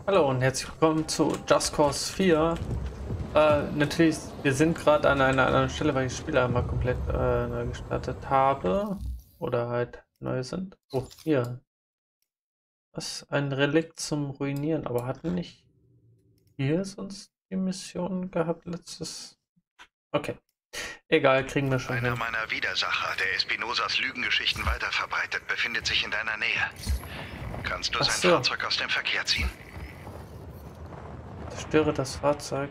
Hallo und herzlich willkommen zu Just Cause 4. Natürlich, wir sind gerade an einer anderen Stelle, weil ich das Spiel einmal komplett neu gestartet habe. Oder halt neu sind. Oh, hier. Was? Ein Relikt zum Ruinieren. Aber hatten nicht hier sonst die Mission gehabt letztes? Okay. Egal, kriegen wir schon Einer hin. meiner Widersacher, der Espinosas Lügengeschichten weiterverbreitet, befindet sich in deiner Nähe. Kannst du Ach sein so. Fahrzeug aus dem Verkehr ziehen? Zerstöre das Fahrzeug.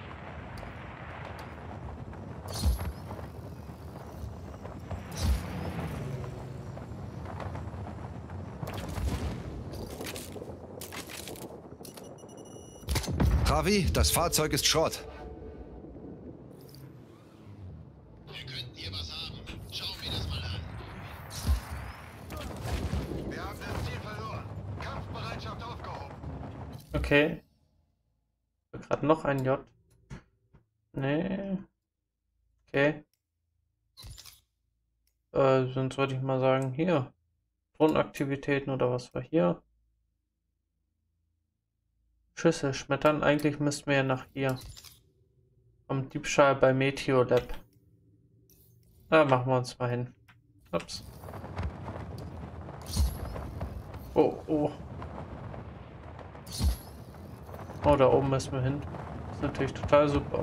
Ravi, das Fahrzeug ist Schrott. Wir könnten hier was haben. Schauen wir das mal an. Wir haben das Ziel verloren. Kampfbereitschaft aufgehoben. Okay. Gerade noch ein J. Nee. Okay. Sonst würde ich mal sagen, hier. Drohnenaktivitäten oder was war hier? Schüsse schmettern. Eigentlich müssten wir ja nach hier. Am Diebstahl bei Meteor Lab. Da machen wir uns mal hin. Ups. Oh, oh. Oh, da oben müssen wir hin. Das ist natürlich total super.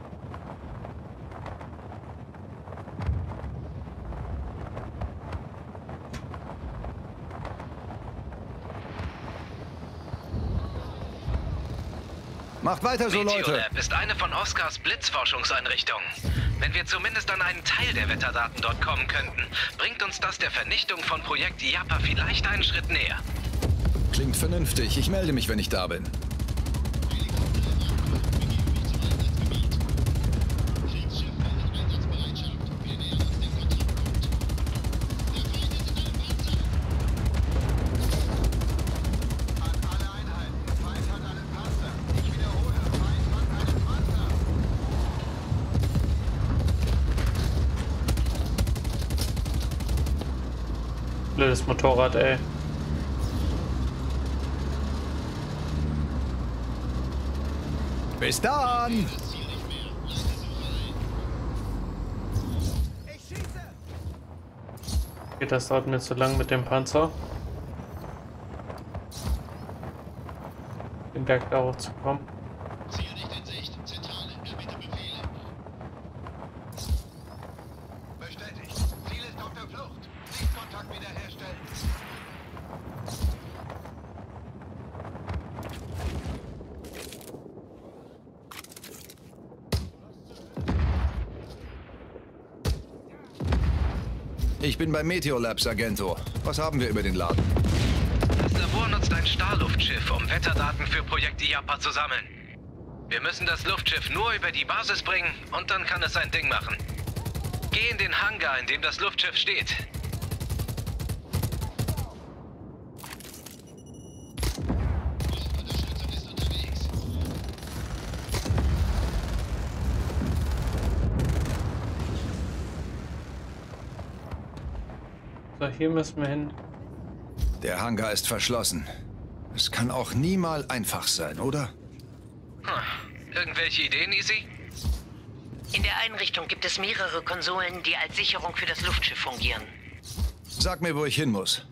Macht weiter so, Leute. Meteorlab ist eine von Oscars Blitzforschungseinrichtungen. Wenn wir zumindest an einen Teil der Wetterdaten dort kommen könnten, bringt uns das der Vernichtung von Projekt IAPA vielleicht einen Schritt näher. Klingt vernünftig. Ich melde mich, wenn ich da bin. Kriegsschiff meldet Einsatzbereitschaft. Wir nähern uns dem Kontaktpunkt. Der Feind ist in einem Panzer. An alle Einheiten. Feind hat einen Panzer. Ich wiederhole. Feind hat einen Panzer. Blödes Motorrad, ey. Bis dann! Das Ziel nicht mehr. Lass es so sein. Okay, das dauert mir zu lang mit dem Panzer. Den Berg da hochzukommen. Ziel nicht in Sicht. Zentrale. Erbitte Befehle. Bestätigt. Ziel ist auf der Flucht. Sichtkontakt wiederherstellen. Ich bin bei Meteor Labs, Agento. Was haben wir über den Laden? Das Labor nutzt ein Starluftschiff, um Wetterdaten für Projekt IAPA zu sammeln. Wir müssen das Luftschiff nur über die Basis bringen und dann kann es sein Ding machen. Geh in den Hangar, in dem das Luftschiff steht. Unterstützung ist unterwegs. So, hier müssen wir hin. Der Hangar ist verschlossen. Es kann auch nie mal einfach sein, oder? Irgendwelche Ideen, Easy? In der Einrichtung gibt es mehrere Konsolen, die als Sicherung für das Luftschiff fungieren. Sag mir, wo ich hin muss.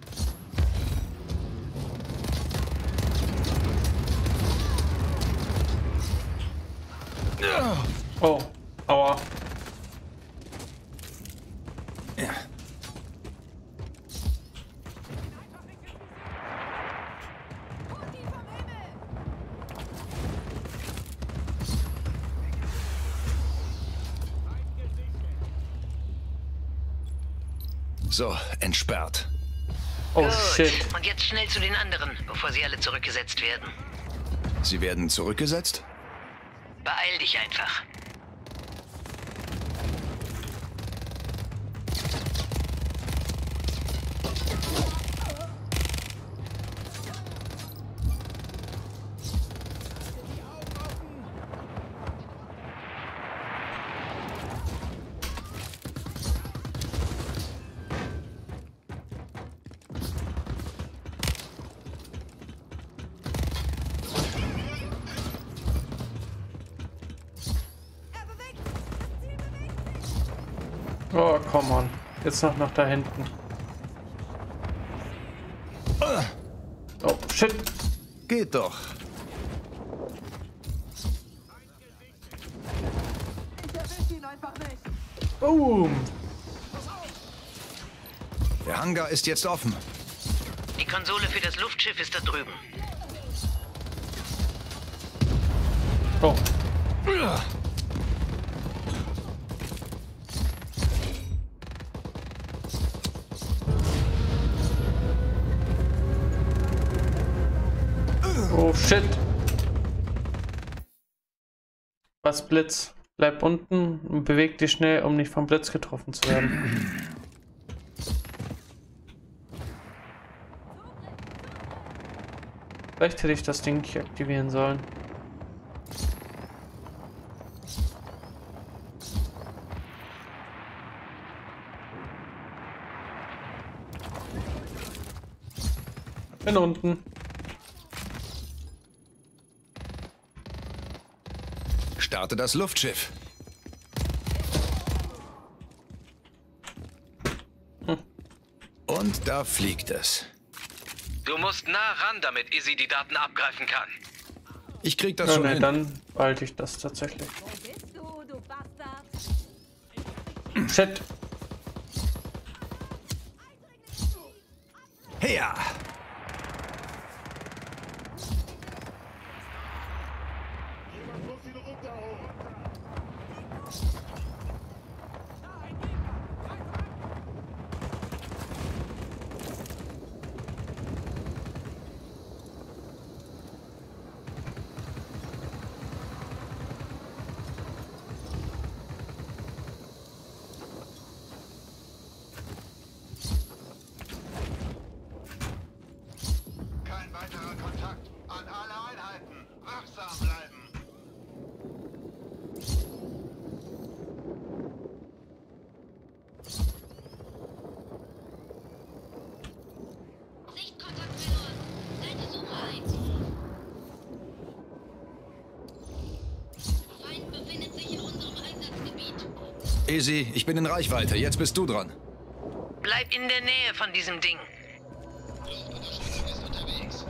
Oh, aua. Ja. So, entsperrt. Oh Gut. shit. Und jetzt schnell zu den anderen, bevor sie alle zurückgesetzt werden. Sie werden zurückgesetzt? Beeil dich einfach. Oh, come on. Jetzt noch nach da hinten. Oh, shit. Geht doch. Boom. Der Hangar ist jetzt offen. Die Konsole für das Luftschiff ist da drüben. Oh. Oh shit. Was Blitz? Bleib unten und beweg dich schnell, um nicht vom Blitz getroffen zu werden. Vielleicht hätte ich das Ding nicht aktivieren sollen. Bin unten. Starte das Luftschiff. Und da fliegt es. Du musst nah ran, damit Izzy die Daten abgreifen kann. Ich krieg das Ja, schon ne, hin. dann behalte ich das tatsächlich. Wo bist du, du Bastard? Shit. Her! Kein weiterer Kontakt. An alle Einheiten. Wachsam bleiben. Sichtkontakt verloren. Leite Suche ein. Feind befindet sich in unserem Einsatzgebiet. Izzy, ich bin in Reichweite. Jetzt bist du dran. Bleib in der Nähe von diesem Ding. Luftunterstützung ist unterwegs.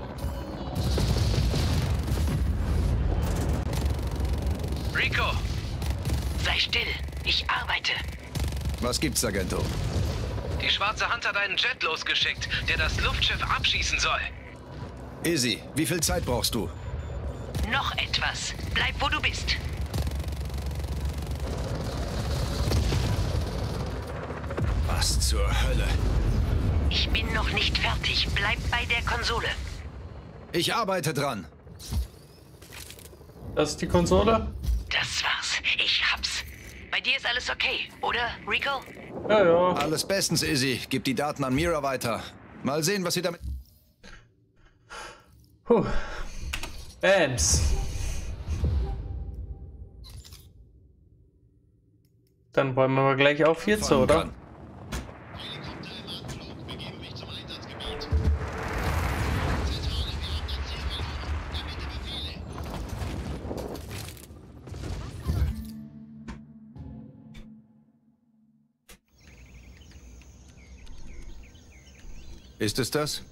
Rico, Sei still. Ich arbeite. Was gibt's, Agento? die Schwarze Hand hat einen Jet losgeschickt, der das Luftschiff abschießen soll. Izzy, wie viel Zeit brauchst du? Noch etwas. Bleib, wo du bist. Was zur Hölle? Ich bin noch nicht fertig. Bleib bei der Konsole. Ich arbeite dran. Das ist die Konsole? Das war's. Ich hab's. Bei dir ist alles okay, oder, Rico? Ja, ja. Alles bestens, Izzy. Gib die Daten an Mira weiter. Mal sehen, was sie damit... Puh. Bams. Dann wollen wir mal gleich auf jetzt, anfangen oder? kann. Helikopter im Anflug. Begeben mich zum Einsatzgebiet. Zentrale, wir haben das Ziel verloren. Erbitte Befehle. Ist es das?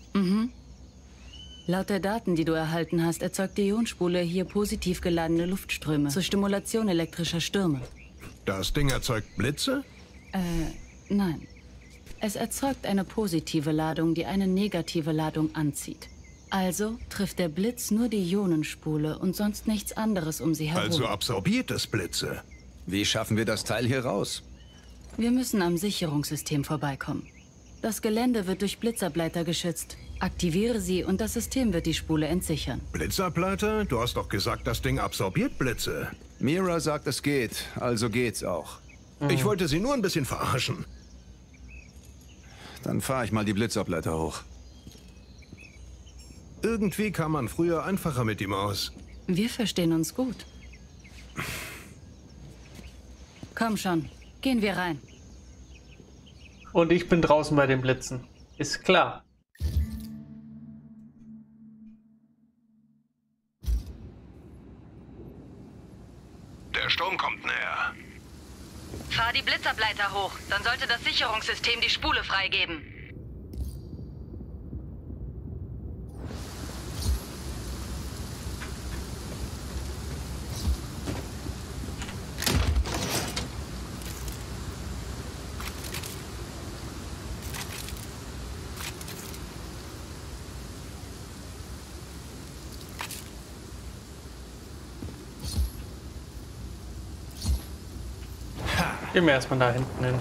Laut der Daten, die du erhalten hast, erzeugt die Ionspule hier positiv geladene Luftströme zur Stimulation elektrischer Stürme. Das Ding erzeugt Blitze? Nein. Es erzeugt eine positive Ladung, die eine negative Ladung anzieht. Also trifft der Blitz nur die Ionenspule und sonst nichts anderes um sie herum. Also absorbiert es Blitze. Wie schaffen wir das Teil hier raus? Wir müssen am Sicherungssystem vorbeikommen. Das Gelände wird durch Blitzableiter geschützt. Aktiviere sie und das System wird die Spule entsichern. Blitzableiter? Du hast doch gesagt, das Ding absorbiert Blitze. Mira sagt, es geht, also geht's auch. Ich wollte sie nur ein bisschen verarschen. Dann fahre ich mal die Blitzableiter hoch. Irgendwie kam man früher einfacher mit ihm aus. Wir verstehen uns gut. Komm schon, gehen wir rein. Und ich bin draußen bei den Blitzen. Ist klar. Der Sturm kommt näher. Fahr die Blitzableiter hoch, dann sollte das Sicherungssystem die Spule freigeben. Gehen wir erstmal da hinten hin.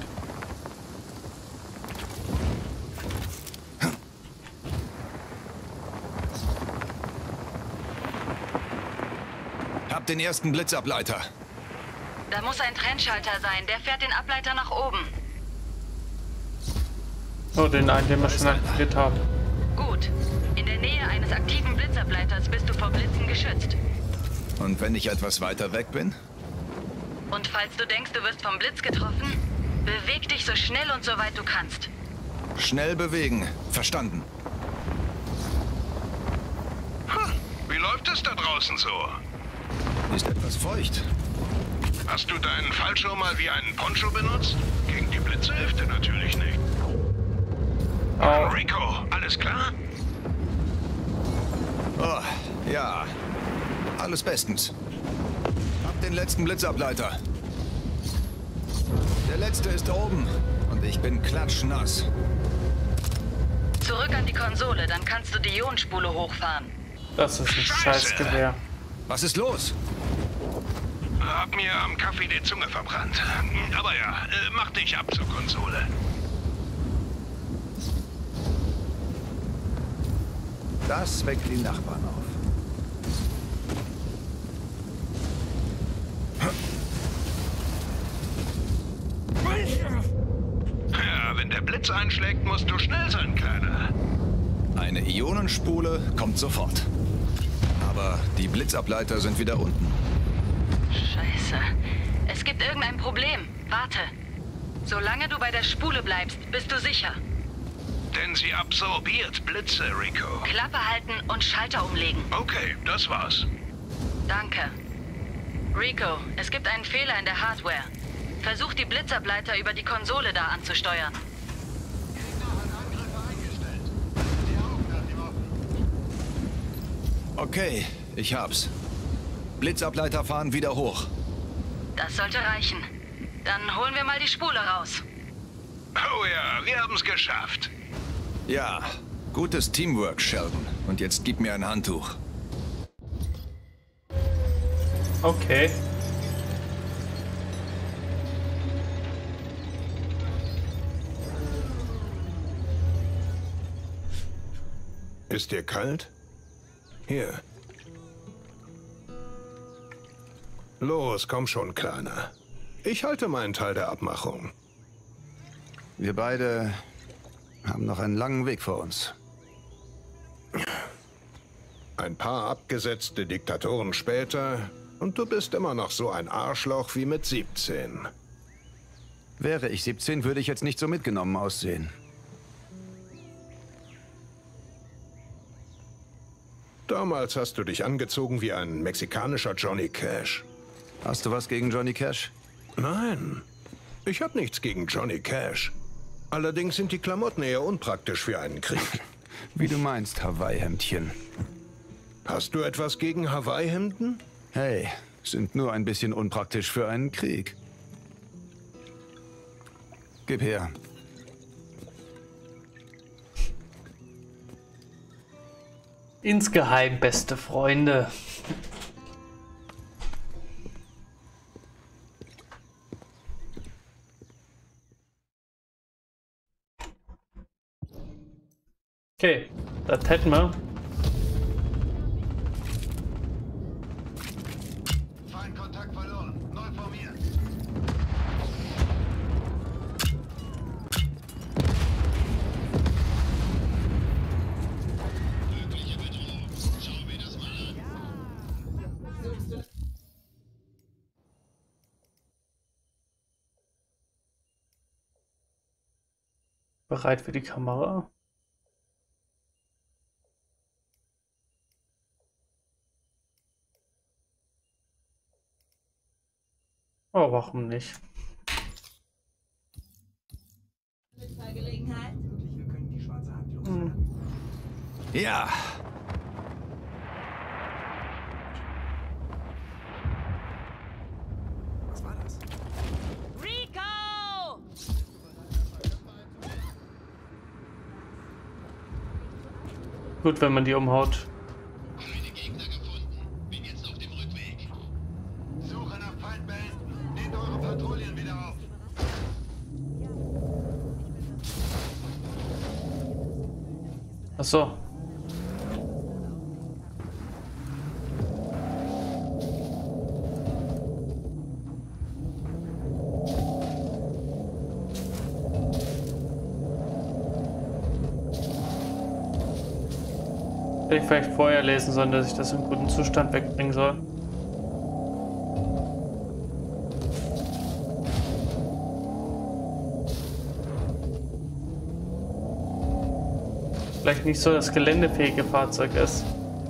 Hab den ersten Blitzableiter. Da muss ein Trennschalter sein, der fährt den Ableiter nach oben. Oh, den einen, den wir schon aktiviert haben. Gut. In der Nähe eines aktiven Blitzableiters bist du vor Blitzen geschützt. Und wenn ich etwas weiter weg bin? Und falls du denkst, du wirst vom Blitz getroffen, beweg dich so schnell und so weit du kannst. Schnell bewegen. Verstanden. Wie läuft es da draußen so? Ist etwas feucht. Hast du deinen Fallschirm mal wie einen Poncho benutzt? Gegen die Blitze hilft er natürlich nicht. Oh. Rico, alles klar? Oh, ja. Alles bestens. Hab den letzten Blitzableiter. Der letzte ist oben und ich bin klatschnass. Zurück an die Konsole, dann kannst du die Ionenspule hochfahren. Das ist ein Scheißgewehr. Was ist los? Hab mir am Kaffee die Zunge verbrannt. Aber ja, mach dich ab zur Konsole. Das weckt die Nachbarn auf. Ja, wenn der Blitz einschlägt, musst du schnell sein, Kleiner. Eine Ionenspule kommt sofort. Aber die Blitzableiter sind wieder unten. Scheiße. Es gibt irgendein Problem. Warte. Solange du bei der Spule bleibst, bist du sicher. Denn sie absorbiert Blitze, Rico. Klappe halten und Schalter umlegen. Okay, das war's. Danke. Rico, es gibt einen Fehler in der Hardware. Versuch die Blitzableiter über die Konsole da anzusteuern. Okay, ich hab's. Blitzableiter fahren wieder hoch. Das sollte reichen. Dann holen wir mal die Spule raus. Oh ja, wir haben's geschafft. Ja, gutes Teamwork, Sheldon. Und jetzt gib mir ein Handtuch. Okay. Ist dir kalt? Hier. Los, komm schon, Kleiner. Ich halte meinen Teil der Abmachung. Wir beide haben noch einen langen Weg vor uns. Ein paar abgesetzte Diktatoren später und du bist immer noch so ein Arschloch wie mit 17. Wäre ich 17, würde ich jetzt nicht so mitgenommen aussehen. Damals hast du dich angezogen wie ein mexikanischer Johnny Cash. Hast du was gegen Johnny Cash? Nein, ich habe nichts gegen Johnny Cash. Allerdings sind die Klamotten eher unpraktisch für einen Krieg. Wie du meinst, Hawaii-Hemdchen. Hast du etwas gegen Hawaii-Hemden? Hey, sind nur ein bisschen unpraktisch für einen Krieg. Gib her. Insgeheim beste Freunde. Okay, das hätten wir. Feindkontakt verloren. Neu formiert. Mögliche Bedrohung. Schau mir das mal an. Bereit für die Kamera. Oh, warum nicht? Ja. Was war das? Rico! Gut, wenn man die umhaut. Keine Gegner gefunden. Bin jetzt auf dem Rückweg. Suche nach Feind beenden. Nehmt eure Patrouillen wieder auf. Ach so. Hätte ich vielleicht vorher lesen sollen, dass ich das im guten Zustand wegbringen soll. Vielleicht nicht so das geländefähige Fahrzeug ist.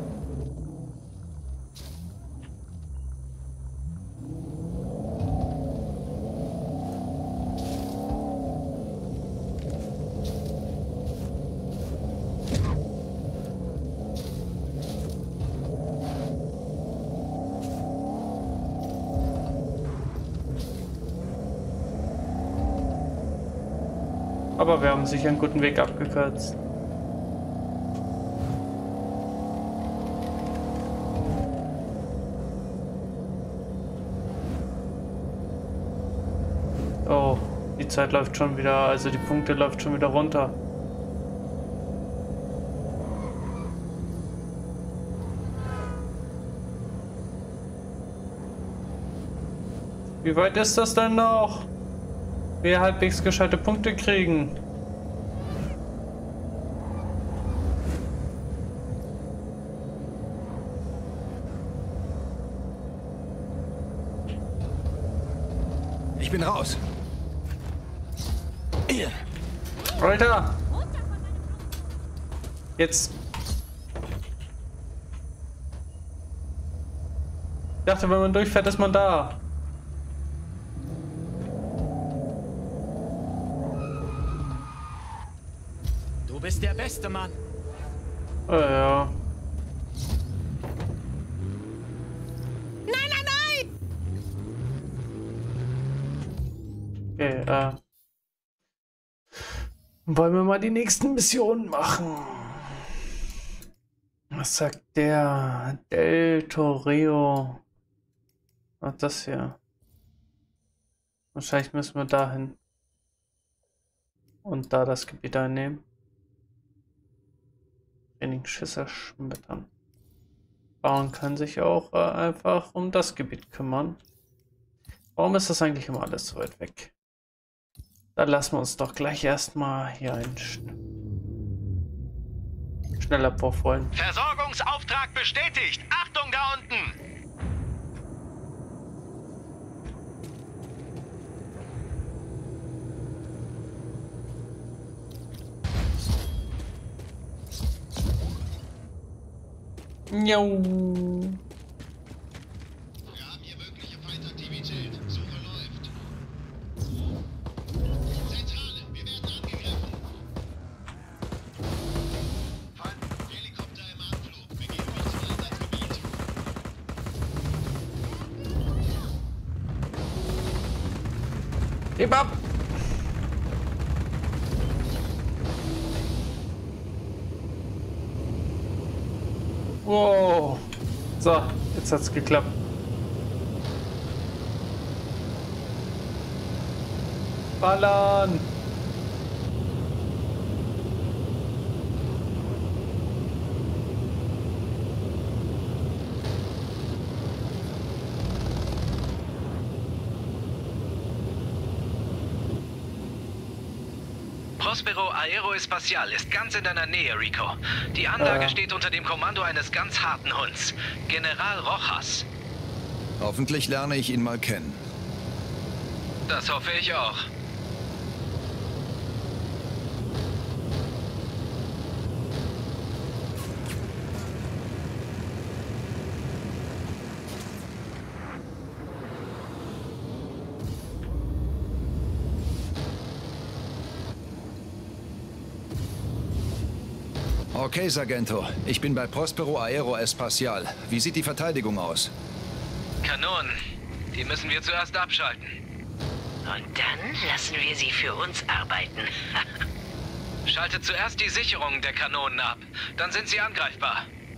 Aber wir haben sicher einen guten Weg abgekürzt. Oh, die Zeit läuft schon wieder, also die Punkte läuft schon wieder runter. Wie weit ist das denn noch? Wir halbwegs gescheite Punkte kriegen. Ich bin raus. Alter! Jetzt. Ich dachte, wenn man durchfährt, ist man da. Du bist der beste Mann. Ja. Nein, nein, nein! Okay, wollen wir mal die nächsten Missionen machen? Was sagt der? Del Torrio. Was ist das hier? Wahrscheinlich müssen wir dahin. Und da das Gebiet einnehmen. Trainingsschüsse schmettern. Bauern kann sich auch einfach um das Gebiet kümmern. Warum ist das eigentlich immer alles so weit weg? Dann lassen wir uns doch gleich erstmal hier einen Schnellabwurf holen. Versorgungsauftrag bestätigt. Achtung da unten. Jo. Wir haben hier mögliche Feindaktivität. Suche läuft. Zentrale, wir werden angegriffen. Feind, Helikopter im Anflug. Begeben mich zum Einsatzgebiet. Heb ab! Wow. So, jetzt hat's geklappt. Ballern! Prospero Aeroespacial ist ganz in deiner Nähe, Rico. Die Anlage steht unter dem Kommando eines ganz harten Hunds, General Rojas. Hoffentlich lerne ich ihn mal kennen. Das hoffe ich auch. Okay, Sargento. Ich bin bei Prospero Aeroespacial. Wie sieht die Verteidigung aus? Kanonen. Die müssen wir zuerst abschalten. Und dann lassen wir sie für uns arbeiten. Schaltet zuerst die Sicherungen der Kanonen ab. Dann sind sie angreifbar.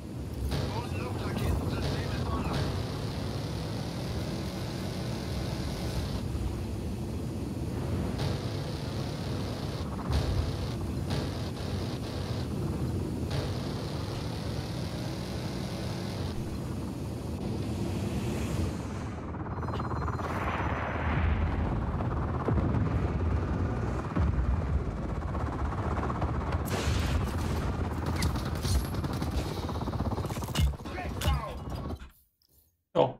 Oh.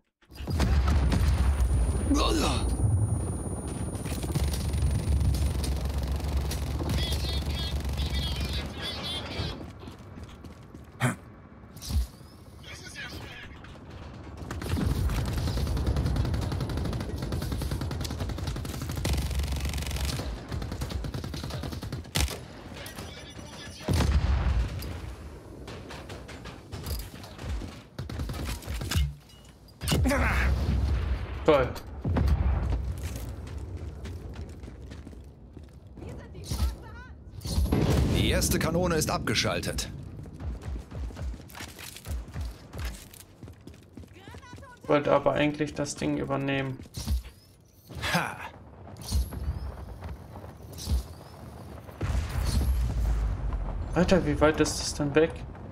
Toll. Die erste Kanone ist abgeschaltet. Ich wollte aber eigentlich das Ding übernehmen. Ha! Alter, wie weit ist das denn weg?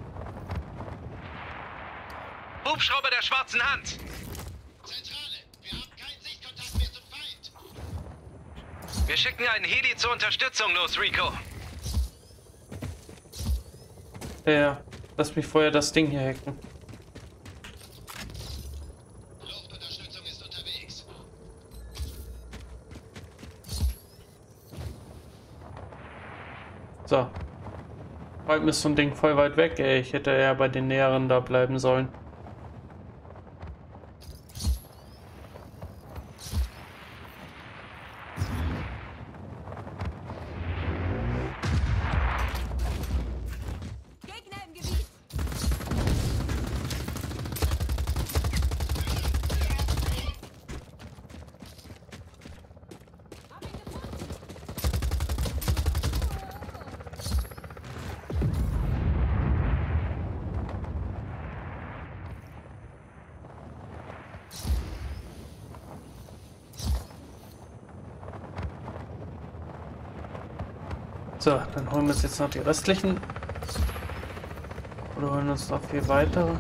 Hubschrauber der schwarzen Hand. Zentrale, wir haben keinen Sichtkontakt mehr zum Feind. Wir schicken einen Heli zur Unterstützung los, Rico. Ja, lass mich vorher das Ding hier hacken. Luftunterstützung ist unterwegs. So. Bald ist so ein Ding voll weit weg, ey. Ich hätte ja bei den Näheren da bleiben sollen. So, dann holen wir uns jetzt noch die restlichen. Oder holen uns noch viel weitere.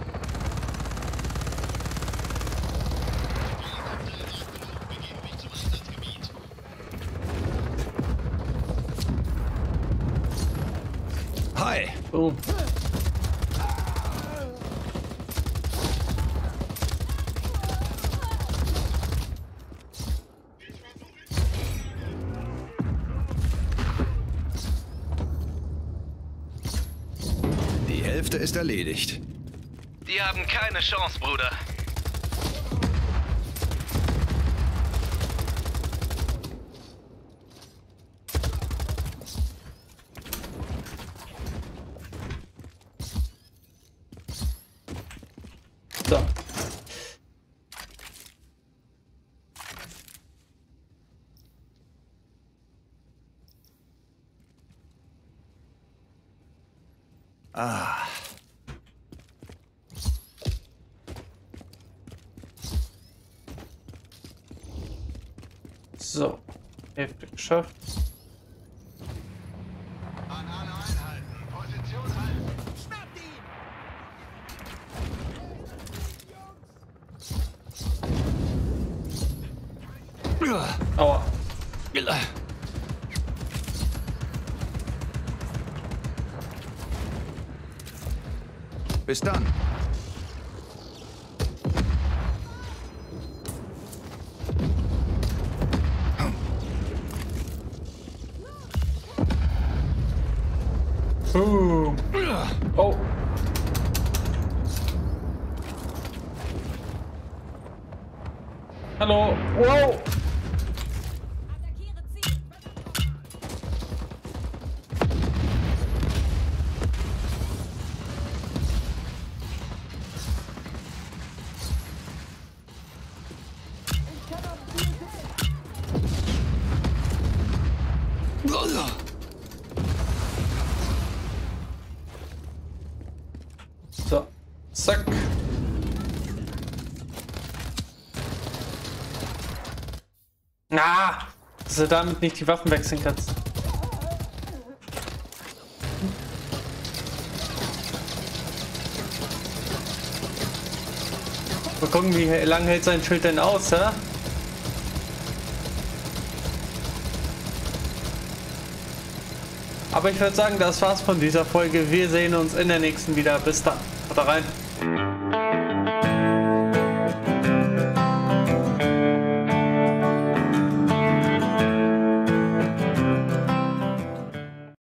Hi! Boom. Die Hälfte ist erledigt. Die haben keine Chance, Bruder. So. Ah. So. Hälfte geschafft. An alle Einheiten, Position halten. Schnappt ihn! Aua. Bis dann. Boom. Oh. Hallo. Wow. Na, dass du damit nicht die Waffen wechseln kannst. Mal gucken, wie lange hält sein Schild denn aus, ja? Aber ich würde sagen, das war's von dieser Folge. Wir sehen uns in der nächsten wieder. Bis dann. Haut rein.